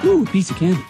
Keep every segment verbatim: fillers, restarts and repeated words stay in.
Ooh, a piece of candy.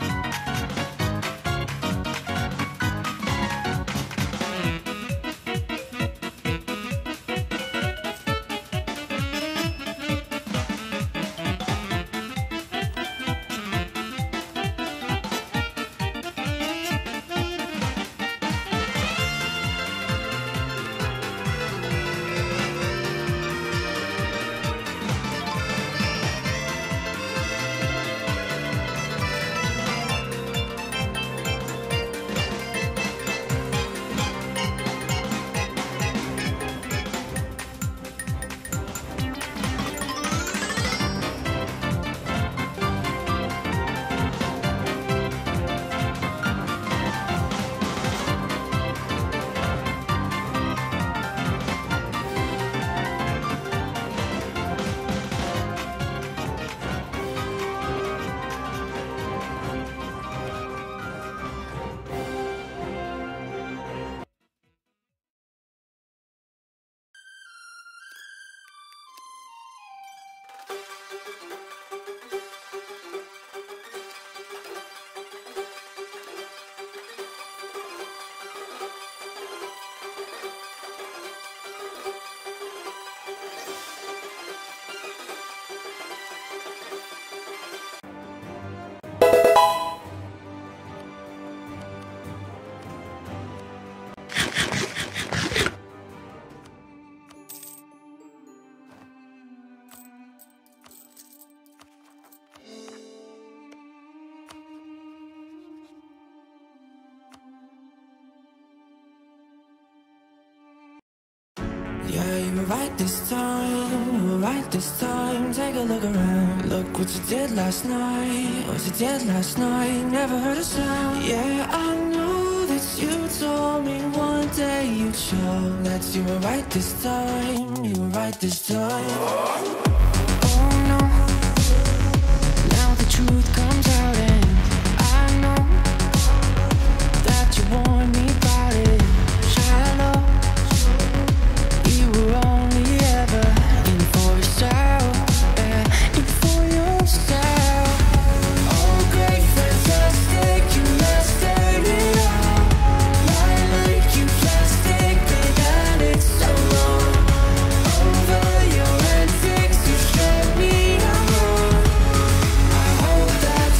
Yeah, you were right this time, you were right this time. Take a look around, look what you did last night. What you did last night, never heard a sound. Yeah, I know that you told me one day you'd show that you were right this time, you were right this time. Oh no, now the truth comes out and I know that you warned me about it. Shallow, you were only ever in for yourself, yeah, in for yourself. Oh great, fantastic, you mastered it all. Lie like you plastic, they had it so long. Over your antics, you showed me I'm wrong. I hope that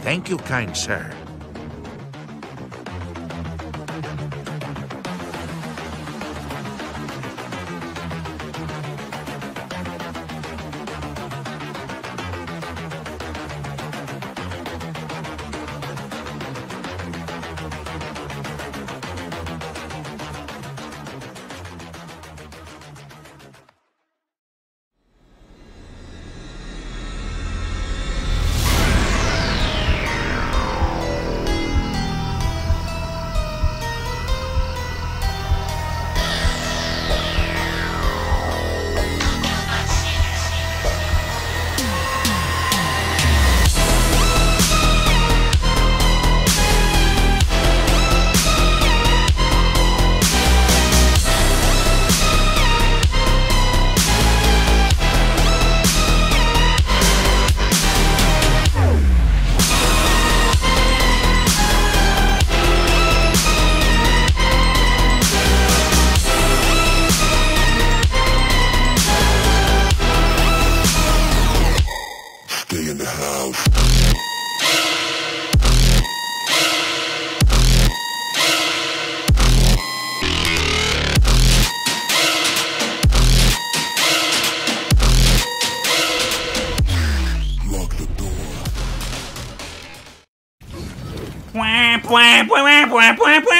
Thank you, kind sir. Wah, wah, wah, wah, wah, wah, wah.